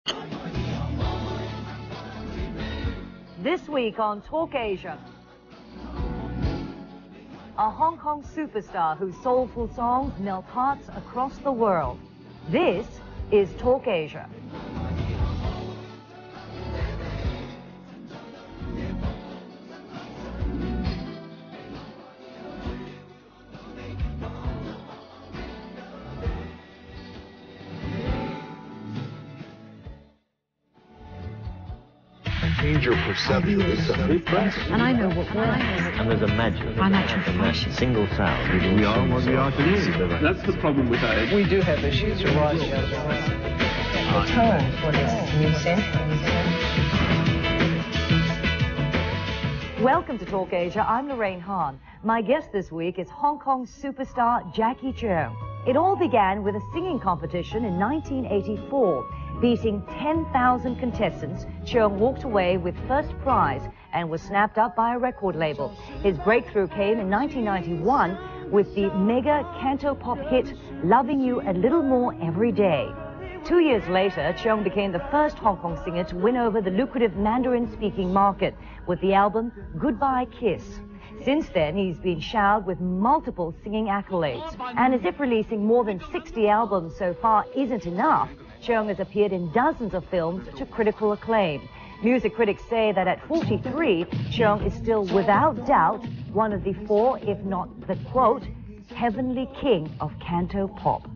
This week on Talk Asia, a Hong Kong superstar whose soulful songs melt hearts across the world. This is Talk Asia. Change your perception. It's a free press. And I know what we're. And there's a magic. I'm actually fashion. Single sound. We are what we are today. That's the problem with that. We do have issues arising out of the tone for this new century. Welcome to Talk Asia. I'm Lorraine Hahn. My guest this week is Hong Kong superstar Jackie Cheung. It all began with a singing competition in 1984. Beating 10,000 contestants, Cheung walked away with first prize and was snapped up by a record label. His breakthrough came in 1991 with the mega cantopop hit Loving You a Little More Every Day. 2 years later, Cheung became the first Hong Kong singer to win over the lucrative Mandarin-speaking market with the album Goodbye Kiss. Since then, he's been showered with multiple singing accolades. And as if releasing more than 60 albums so far isn't enough, Cheung has appeared in dozens of films to critical acclaim. Music critics say that at 43, Cheung is still without doubt one of the four, if not the quote, heavenly king of canto pop.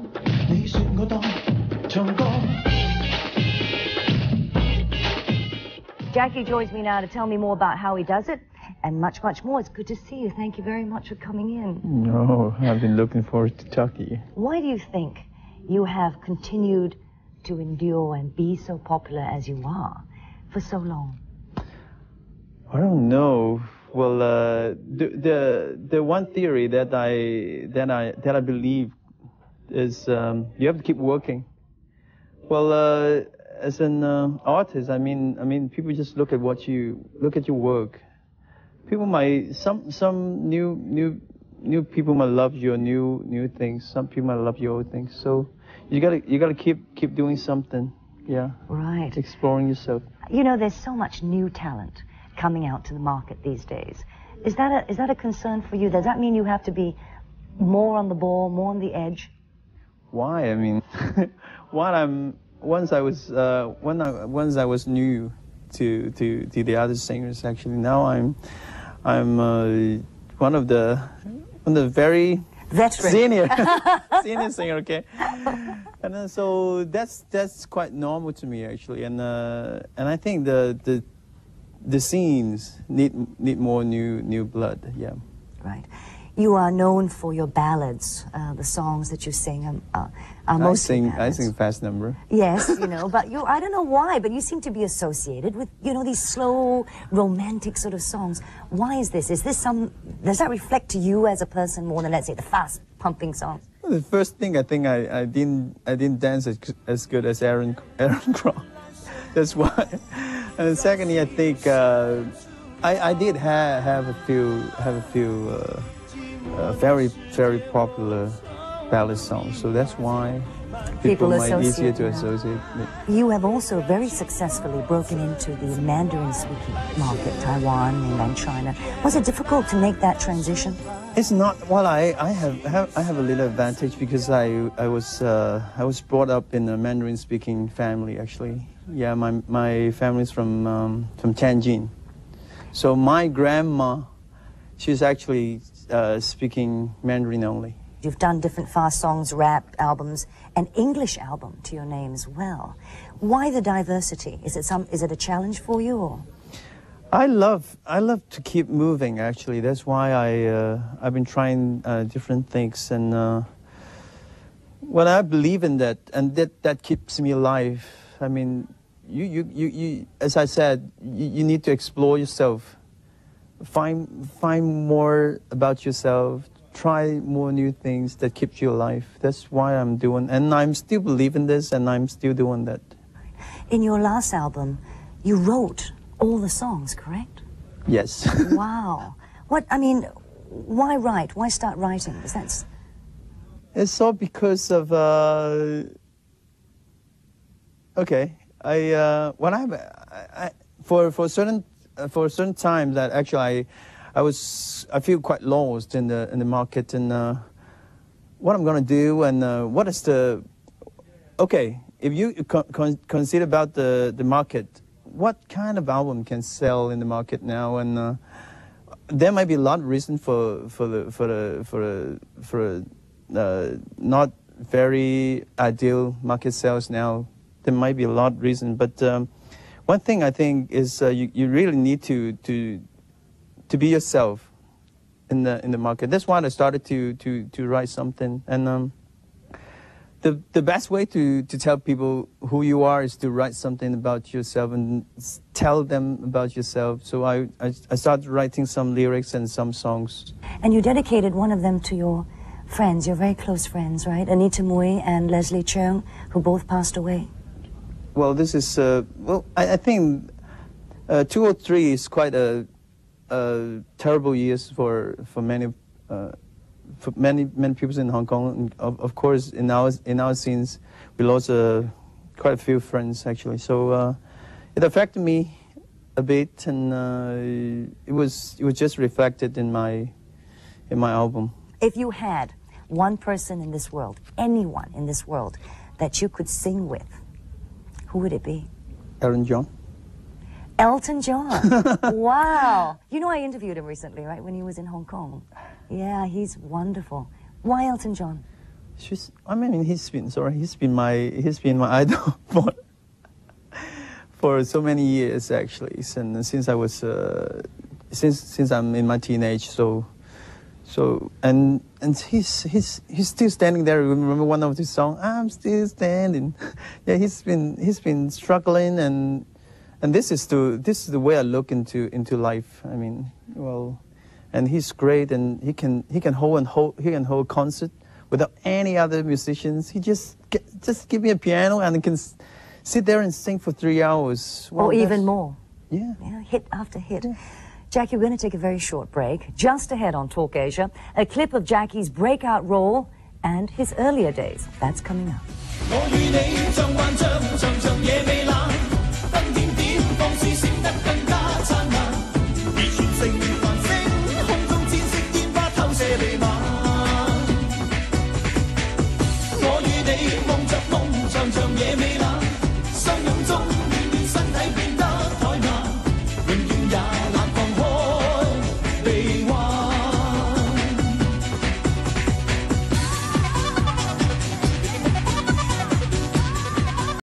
Jackie joins me now to tell me more about how he does it and much, much more. It's good to see you. Thank you very much for coming in. No, I've been looking forward to talking to you. Why do you think you have continued to endure and be so popular as you are for so long? I don't know. Well, the one theory that I believe is you have to keep working. Well, as an artist, I mean, people just look at your work. People might some new people might love your new things. Some people might love your old things. So you gotta keep doing something. Yeah. Right. Exploring yourself. You know, there's so much new talent coming out to the market these days. Is that a concern for you? Does that mean you have to be more on the ball, more on the edge? Why? I mean, once I was new to the other singers. Actually, now I'm one of the very veteran senior singer. Okay, and so that's quite normal to me actually, and I think the scenes need more new blood. Yeah. Right. You are known for your ballads, the songs that you sing are mostly ballads. I sing fast number. Yes, you know, but I don't know why, but you seem to be associated with, you know, these slow, romantic sort of songs. Why is this? Does that reflect to you as a person more than, let's say, the fast pumping songs? Well, the first thing I think I didn't dance as good as Aaron Kwok. That's why. And secondly, I think I did have a few very, very popular ballad songs, so that's why people might be easier to associate with. You have also very successfully broken into the Mandarin-speaking market, Taiwan, mainland China. Was it difficult to make that transition? It's not. Well, I have a little advantage because I was brought up in a Mandarin-speaking family actually. Yeah, my family's from Tianjin, so my grandma, she's actually speaking Mandarin only. You've done different fast songs, rap albums, an English album to your name as well. Why the diversity? Is it a challenge for you, or? I love to keep moving. Actually, that's why I've been trying different things, and when I believe in that, and that keeps me alive. I mean, you as I said, you need to explore yourself. Find more about yourself, try more new things that keep you alive. That's why I'm doing, and I'm still believing this, and I'm still doing that. In your last album, you wrote all the songs, correct? Yes. Wow. Why write? Why start writing? Because that's... It's all because of, okay, When for certain time that actually I feel quite lost in the market and what I'm gonna do and what is the okay, if you consider about the market, what kind of album can sell in the market now? And there might be a lot of reason for not very ideal market sales now. There might be a lot of reason, but one thing I think is you really need to be yourself in the market. That's why I started to write something. And the best way to tell people who you are is to write something about yourself and tell them about yourself. So I started writing some lyrics and some songs. And you dedicated one of them to your friends, your very close friends, right? Anita Mui and Leslie Cheung, who both passed away. Well, this is, I think 2003 is quite a terrible years for many people in Hong Kong. Of course, in our scenes, we lost quite a few friends actually. So it affected me a bit, and it was just reflected in my album. If you had one person in this world, anyone in this world, that you could sing with, who would it be? Elton John. Elton John. Wow. You know, I interviewed him recently, right, when he was in Hong Kong. Yeah, he's wonderful. Why Elton John? He's been my idol for so many years actually, since I was since I'm in my teenage. And he's still standing there. Remember one of his songs, "I'm Still Standing." Yeah, he's been struggling, and this is the way I look into life. I mean, well, and he's great, and he can hold a concert without any other musicians. He just give me a piano and he can sit there and sing for 3 hours. Well, or even more. Yeah. Yeah, hit after hit. Yeah. Jackie, we're going to take a very short break. Just ahead on Talk Asia, a clip of Jackie's breakout role and his earlier days. That's coming up.